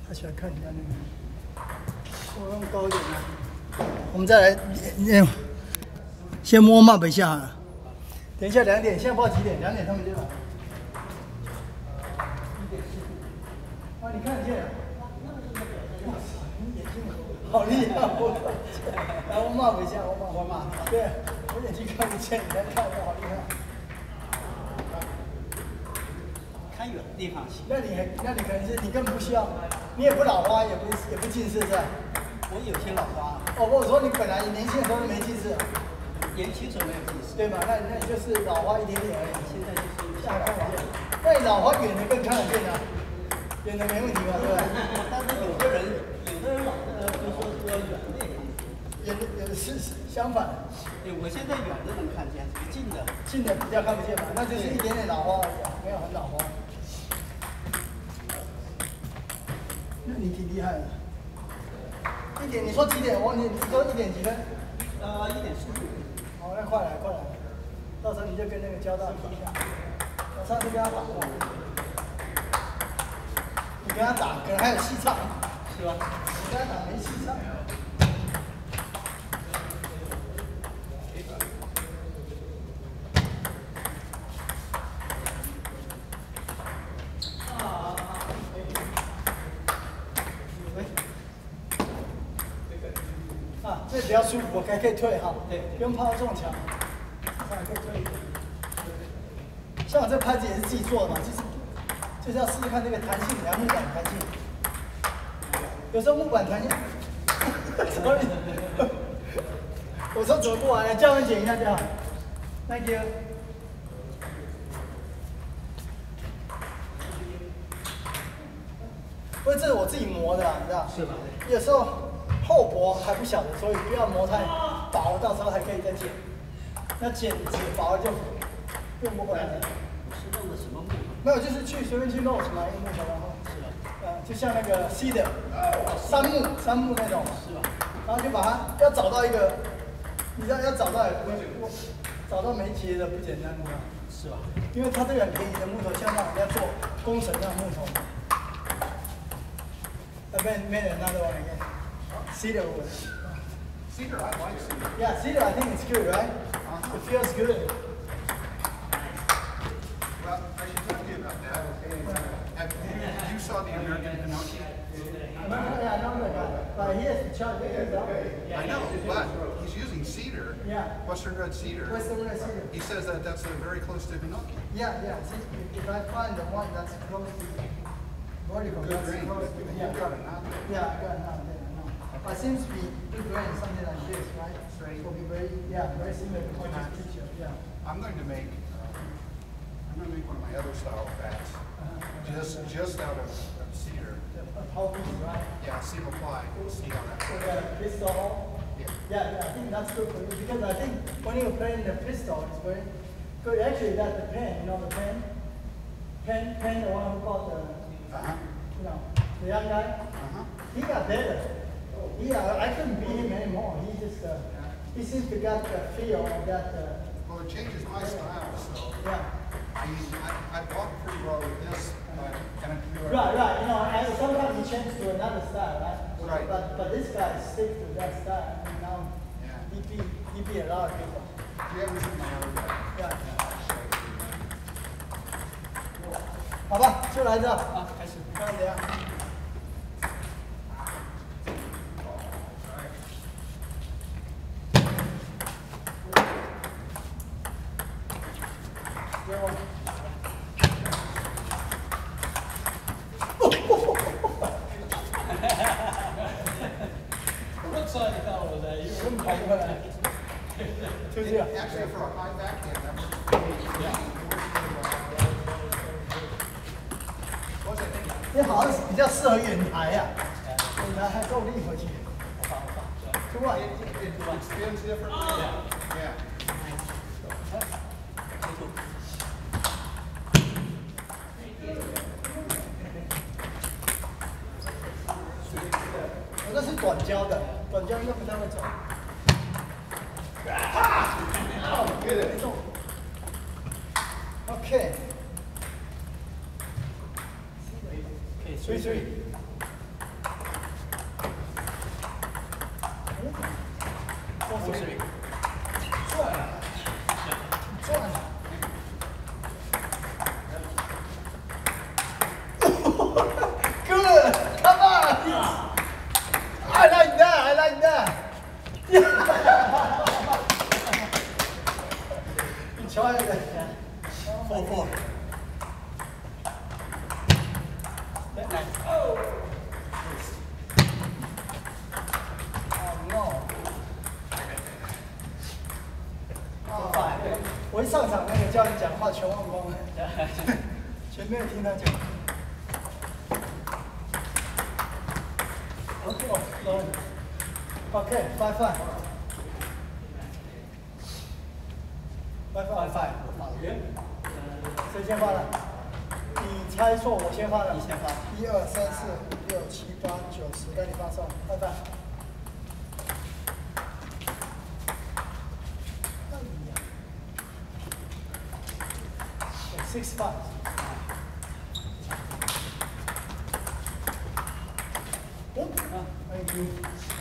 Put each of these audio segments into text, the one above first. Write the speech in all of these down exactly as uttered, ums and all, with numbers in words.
他喜欢看人家那个。我用高一点的。我们再来，嗯，先摸 map 一下。等一下两点，现在不知道几点？两点他们就来。一点四度。啊，你看得见啊？哇塞，你眼睛好厉害！我来，我 map 一下，我 map。我 map。对，我眼睛看不见，你来看我好厉害。 看远的地方行。 那你那你可能是你根本不需要，你也不老花，也不也不近视是吧？ 我有些老花。 哦，我说你本来年轻的时候都没近视， 年轻时候没有近视， 对吧？那那你就是老花一点点而已。 现在就是现在看不见。那你老花远的更看得见啊，远的没问题嘛，对吧？ 但是有的人有的人老的就说说远的也也是相反。 对，我现在远的能看见，近的近的比较看不见嘛，那就是一点点老花而已，没有很老花。 那你挺厉害的，一点，你说几点？我你你说一点几分？ 呃，一点四度。 好，那快来快来，到时候你就跟那个交大比一下。我上次跟他打过，你跟他打可能还有戏唱，是吧？你跟他打没戏唱。这比较舒服，我还可以退哈，对，不用怕到中墙，还可以退一点。像我这拍子也是自己做的嘛，就是就是要试试看这个弹性，然后木板弹性。有时候木板弹性，所以我说走不完了，教练剪一下就好。Thank you。不过这是我自己磨的啦，你知道？是吧？有时候。 厚薄还不晓得，所以不要磨太薄，到时候还可以再剪。那剪纸薄就用不回来了。 是用的什么木头？ 没有，就是去随便去 Lowe's 买一个木头，然后是吧？呃，就像那个 cedar 杉木杉木那种，是吧？然后就把它要找到一个，你知道要找到我我找到没结的不简单，你知道？ 是吧？ 因为它这个很便宜的木头，像那人家做工程那种木头。I made made another one again. Cedar wood. Cedar, I like cedar. Yeah, cedar, I think it's good, right? Uh-huh. It feels good. Well, I should tell you about that. Have you, you saw the American Pinocchio? Yeah, I know that guy. But he has to charge it. I know, but he's using cedar. Yeah. Western red cedar. Western red cedar. He says that that's uh, very close to Pinocchio. Yeah, yeah. See, if I find the one that's close to vertical, Good that's grain. close to, yeah. You got it now. Yeah, I got it now. But it seems to be good grain, something like this, right? Straight. Will be very, yeah, very similar to this picture. Yeah. I'm going to make, uh, I'm going to make one of my other style bats, uh-huh. just just out of, of cedar. A whole piece, right? Yeah, see apply. See how that. So the pistol. Yeah. Yeah, yeah. I think that's good for you because I think when you're playing the pistol, it's very good. Actually, that's the pen. You know the pen. Pen, pen, the one who called the, uh-huh. you know, the young guy. Uh-huh. He got better. Yeah, I couldn't beat him anymore. He just, uh, he seems to got the feel of that. Uh, well, it changes my style, so. Yeah. I mean, I, I block pretty well with this, but kind of. Right, right. You know, and sometimes he changes to another style, right? Right. But but this guy sticks to that style. And now, yeah. he beat he beat a lot of people. You haven't seen my other guy. Yeah. 好吧，就来这。 好，开始。 看怎样？ Actually, for a high backhand, that was. 这好像比较适合远台呀，远台还够力回去。出来。 It spins differently. Yeah. 我这是短焦的，短焦应该不太会走。OK。Three three。 four three。转，转。Good, come on. I like that. I like that. Enjoy it. Four four. Oh. Oh no. 我一上场，那个教练讲话全忘光了，全没有听他讲。OK， 哦 ，OK，five five。five five five， 我发了。谁先发的？你猜错，我先发的。 你先发。 一二三四五六七八九十，该你发送。five five。Six five. Oh, thank you.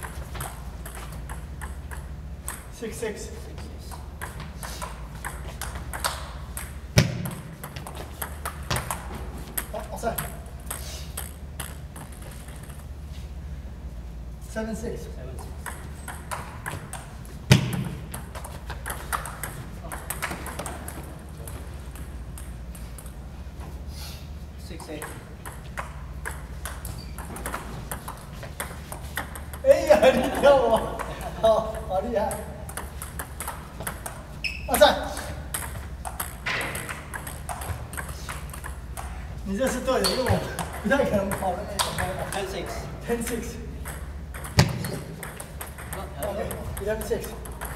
Six six. Oh, outside. Seven six. Seven six. Six eight. 哎呀，你跳我，好，好厉害！二三，你这是对的，因为我不太可能跑的那种。 Ten six. Ten six. Okay, eleven six.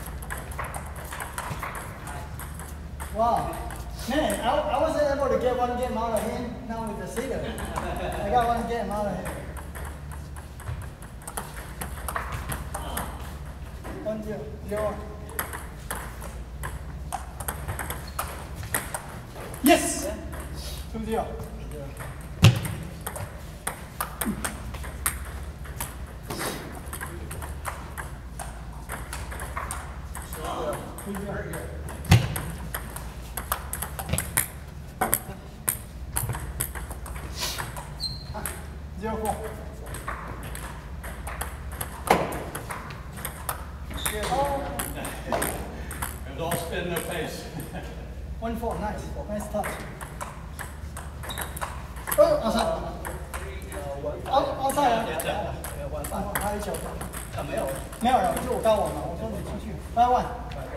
Wow. Man, I, I wasn't able to get one game out of him. Now with the cedar, I got one game out of him. One zero zero. Yes. Two zero. Two zero. Zero four. Oh. It was all spin in their face. One four. Nice. Nice touch. Oh, outside. Out, outside 啊。哦，还有一球。 啊，没有。 没有了，就我告我嘛，我说你出去。Five one.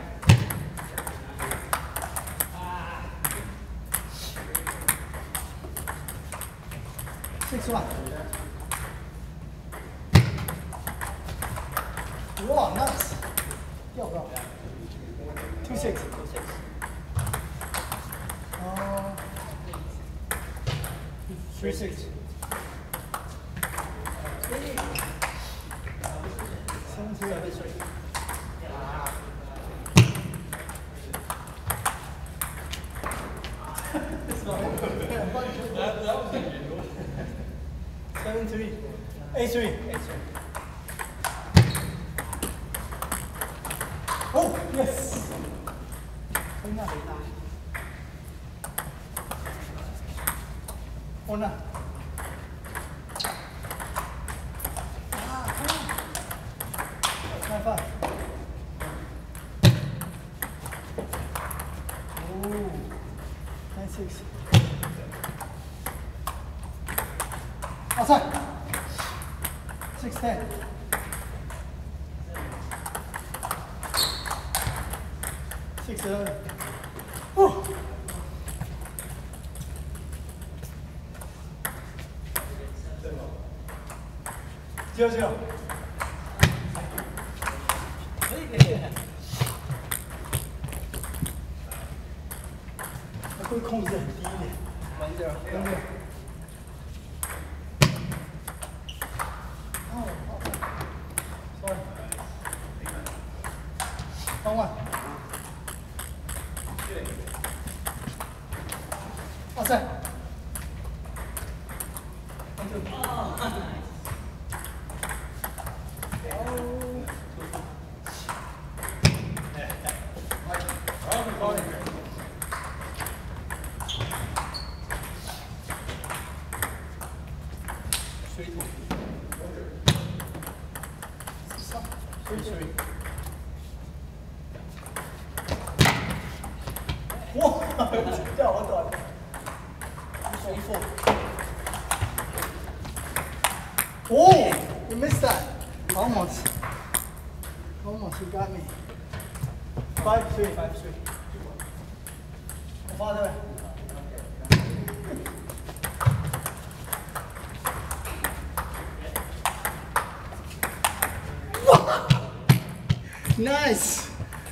Six one. Wow, nice. 要不要 ？Two six. Two six. 哦 ，three six. Seven three. Seven three. That, that was unusual. Seven three. Eight three. Eight three. Oh, yes. Three nine. Four nine. Ah, come on. Nine five. Oh, nine six. Outside. Six ten. Six eleven. Woo. Zero zero. 可以可以。 他会控制很低一点。 One zero. One zero. Oh, sorry. One one. Outside. One two. Oh. three two. three three.哇，叫我短。 three four. Oh, you missed that. Almost. Almost, you got me. Five three. Five three. 我发对。哇 ，nice.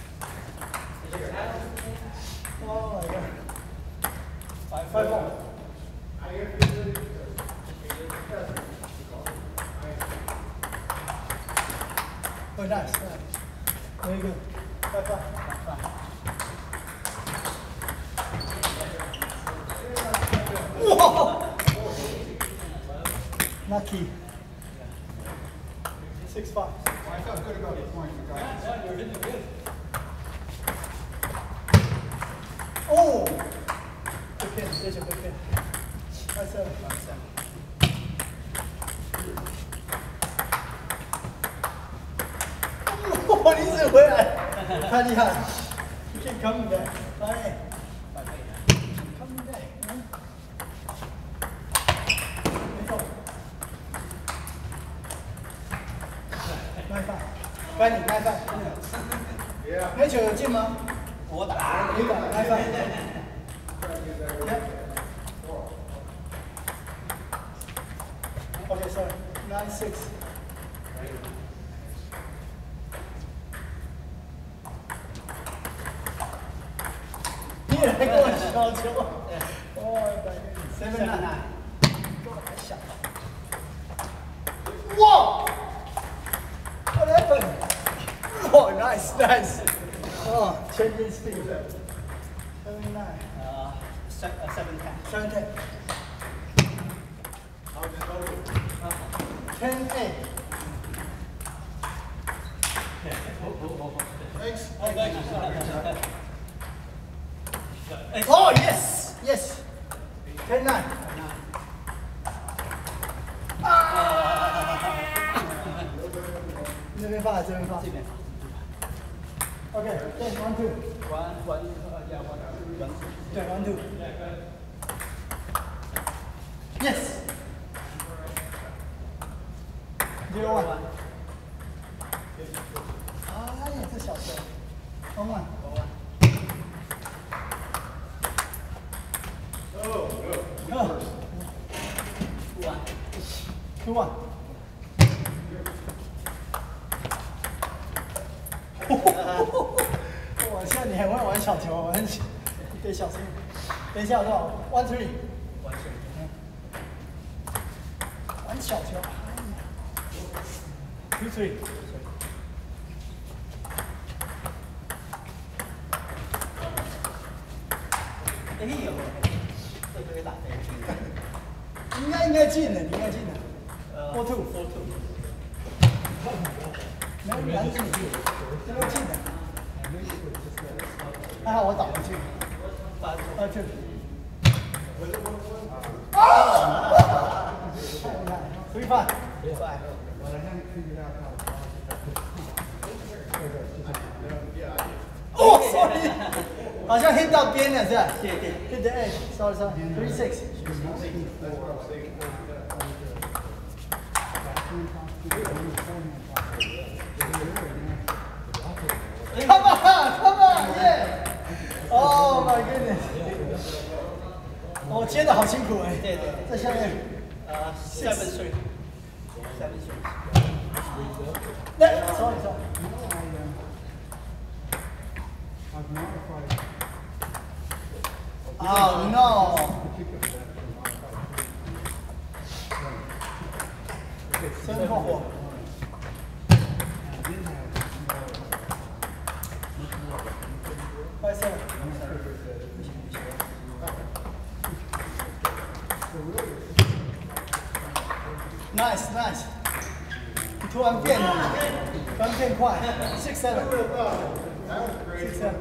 Oh my god. Five Five four. more. Oh, nice, nice. Very good. Five five. Whoa! Lucky. Six five. I felt good about the point you got. Yeah, you're hitting good. Oh! Good pin, there's a good pin. Five seven. Five seven. 哇，你怎么回来？太厉害了 ！You keep coming back. Fine. Coming back. 没错。耐饭，该你耐饭，真的。那球有进吗？ 我打。 你打耐饭。Okay, sorry. Nine six. 你也来跟我小球？哦，seven nine。小。哇 ！What happened? Oh, nice, nice. Oh, changing speed. Seven nine. Uh, se- uh, seven ten. Seven ten. Ten eight. Thanks. Oh, thank you. Oh, yes, yes. Ten nine. Ah! 那边发，这边发。 这边发。 Okay, then one two. One one uh, yeah one one two. Yeah, one two. Yes. Zero one. 哎呀，这小球。One one. Oh, no. Oh. Two one. Two one. 哇，现在你很会玩小球，我很你得小心。等一下，我 one three。 One three. 玩小球。Two three。 哎呦，这个打的。 应该应该进的，你应该进的。 呃 Four two。 Four two. 没有难进，这个进的。还好我倒回去。 八啊，这里。啊！Three five. five. But I haven't figured out how to Oh, sorry. 好像 hit 到边了是吧？ 对对 Hit the edge. Sorry, sorry. Three six. Come on, come on, yeah. Oh my goodness. 我接的好辛苦哎。 对对在下面。 呃 seven three. Seven three. 那 sorry, sorry. I've modified Oh no. Seven four four. Five seven. Nice, nice. 你突然变了，突然变快。Six seven. Six seven.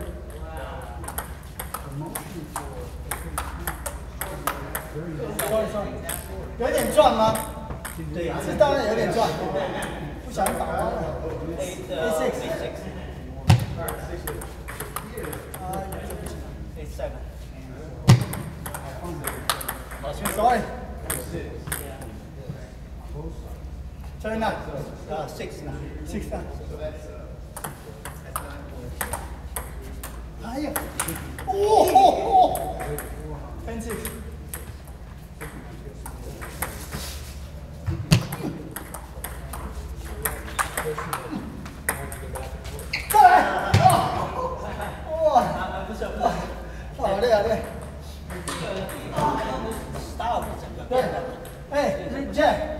Sorry, sorry. 有点转吗？ 对， 这当然有点赚，不想打弯了。 A A six A six 啊，这不行。 A seven。 好，sorry。Sorry nine。 啊 six nine。 six nine。哎呀，哦 ，ten six。 再来！哇！ 不是不是， 好累好累。 style 整个对变了。， 哎 ，Jack。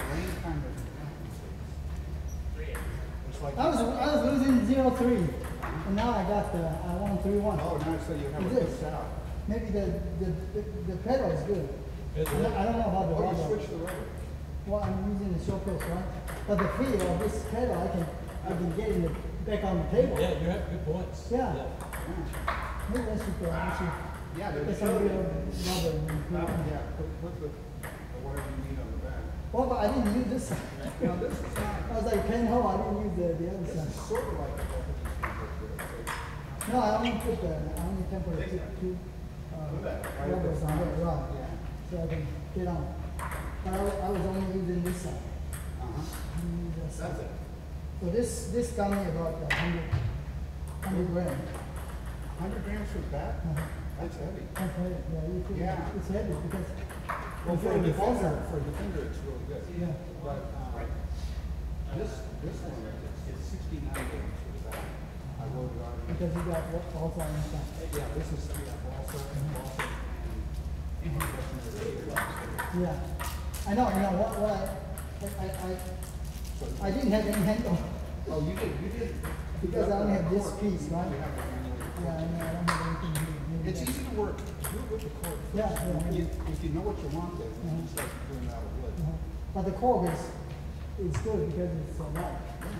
I was I was losing zero three, and now I got the I won three one. Oh, nice, so you have a Is good it? setup. Maybe the the the, the pedal is good. I don't, I don't know about the Oh, you rubber. switched the rubber. Well, I'm using the short pills, right? But the feel of this pedal, I can I can get in the back on the table. Yeah, you have good points. Yeah. Maybe I should uh, I should Yeah, get there's some real rubber. and put it on. Yeah, put, put the, the whatever you need on the back. Well, but I didn't use this side. Now, this is not, I was like penhold. I didn't use the the other this side. is sort of like a Japanese No, I only put the, I only temporarily put two uh, rubbers on there, right, Yeah. so I can get on. But I, wa- I was only using this side. Uh-huh. I didn't use that side. That's it. So this, this got me about a hundred, hundred gram. Hundred grams for that? Uh-huh. That's heavy. That's heavy, yeah, you feel, Yeah. it's heavy because. Well, you for feel a the falls defender, out. for a defender, it's really good. Yeah. But, um, this, this one, it's sixty-nine grams for that. I wrote it on. Because you got what falls out inside. Yeah, this is, yeah, balsa and balsa and, and Yeah, I know, you know, what, what I, I, I, I didn't have any handle. Oh, you did, you did. Because I only have this piece, right? You have the manual. Yeah, I know, I don't have anything here. Maybe It's that's- easy to work. Do it with the cord. Yeah, yeah. If you, if you know what you want, then you start doing that with wood. Uh-huh. But the cork is, is good because it's so light.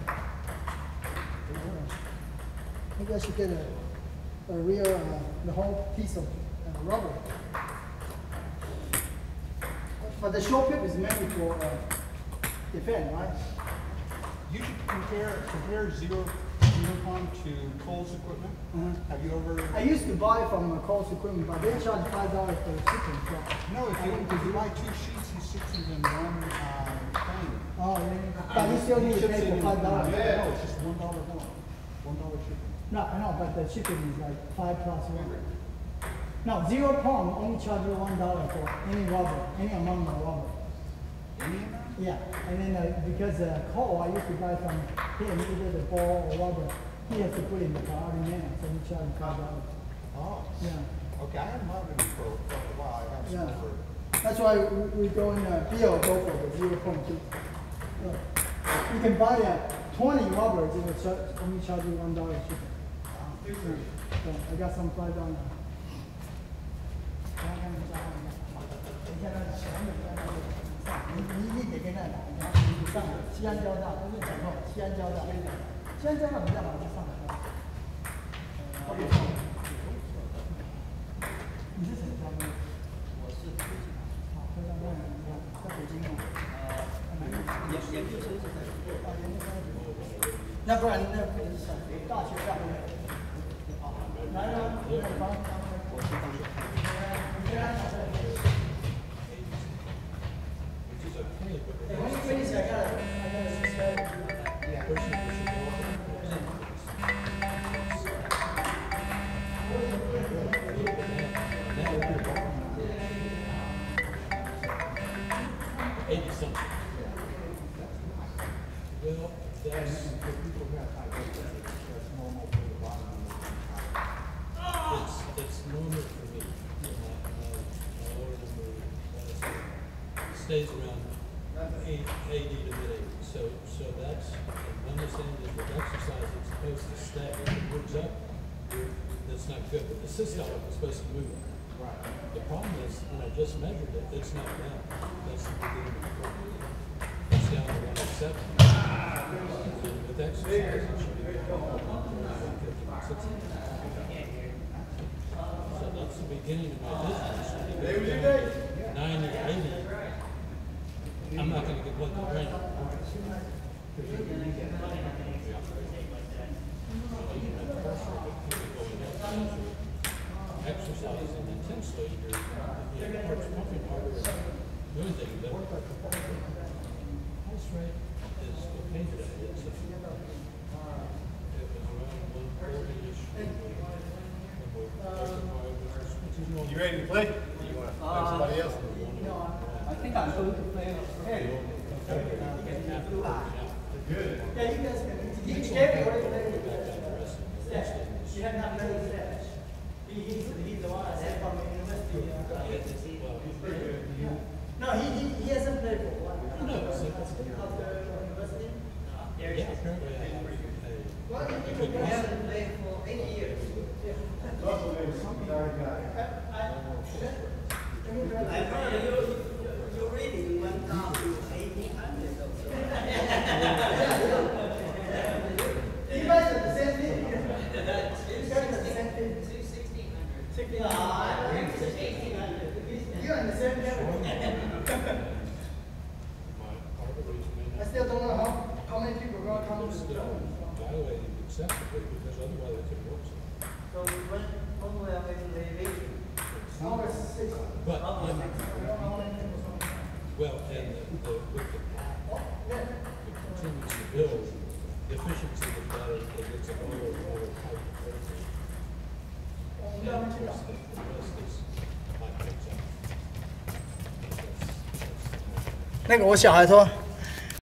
Maybe I should get a, a real, uh, the whole piece of uh, rubber. But the short pip is mainly for uh, defend, right? You should compare, compare zero, zero pump to Cole's equipment. Uh-huh. Have you ever? I used to buy from uh, Cole's equipment, but they charge five dollars for the shipping. So. No, if you, if you buy two sheets, he sixes in one, uh, thing. Oh, yeah. But you still need to Ships pay it for in- five dollars. Yeah, no, it's just one dollar more. One dollar shipping. No, I know, but the shipping is like five plus one. No, zero pound only charge you one dollar for any rubber, any amount of rubber. Any amount? Yeah, and then uh, because uh, coal I used to buy from him, either the ball or rubber, he has to put in the car every man, so he charges five dollars. Oh. Yeah, Okay, I haven't bought it for quite a while. I have some Yeah. for. that's why we, we go in uh, Bill go for the zero point two. Look, you can buy uh, twenty rubbers, it will charge, only charge you one dollar shipping. So I got some five dollars. 你你你得跟那打，你看你上西安交大，不是讲过西安交大，西安交大比较好，就上海。你是什么专业？ 我是北京， 好，非常棒，在北京哦。 呃，研研究生是在北京。 啊，研究生。那不然那不能上大学上面。好，来了，来帮帮。我是大学。你跟他讲的。When you finish, I gotta, I gotta subscribe. Yeah. Eighty something. Well, that's, it's, it's normal for me. My, my, my lower number, uh, stays around eight, eighty to mid eighty. So, so that's, my understanding is with exercise, it's supposed to stay. If it moves up, you're, that's not good. But the systolic is supposed to move up. Right. The problem is, when I just measured it, it's not down. That's the beginning of the problem. It's down to one oh seven. And with exercise, it should be one fifty, one sixty. So that's the beginning of my distance. When you go down ninety, eighty, I'm not gonna get what the rain. Exercising intensely, your, your heart's pumping harder and doing things better. Pulse rate is okay today. It's a, it was around one forty-ish. You ready to play? Or you want to play somebody else? I think I'm going to play. Hey. Good. Yeah, you guys can. He gave me what he played with. Yeah, you have not played with that. He, he's, he's the one I said from the university. Uh, no, he, he, he hasn't played for one. No, Of the university? yeah, apparently I have a, Well, a you good haven't played for eight years. Russell is a guy. I, I, I heard you, you reading went down to eighteen hundred or so. you guys are the same thing. You guys are the same thing. sixteen hundred. Sixteen. No, I think it's eighteen hundred. You're in the same level. my arteries may I not still don't know how, how many people are going to come to the still show. dilated acceptably because otherwise it could work. So when, when we are going to leave? Number six. But, Oh, um, six. well, and the, the, with the pack, Oh, yeah. it continues to build, the efficiency of the battery, it gets a lower and lower height. Oh, And yeah, of yeah. course, the, the rest is my picture. That's, that's, that's, 那个我小孩说，